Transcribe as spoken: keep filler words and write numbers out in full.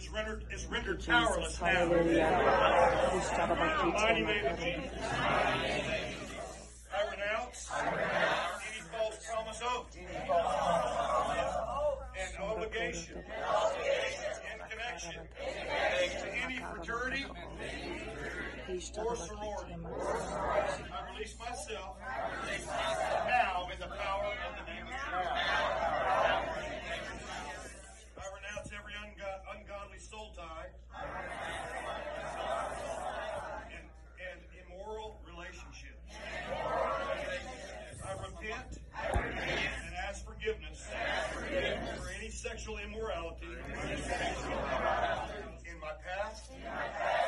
rendered, is rendered powerless now. In the mighty name of Jesus. I renounce any false promise oath and obligation in connection to any fraternity or sorority. I release myself now in the power of the name of Jesus. I renounce every ungo- ungodly soul tie and, and immoral relationships. I repent and ask forgiveness for any sexual immorality in my past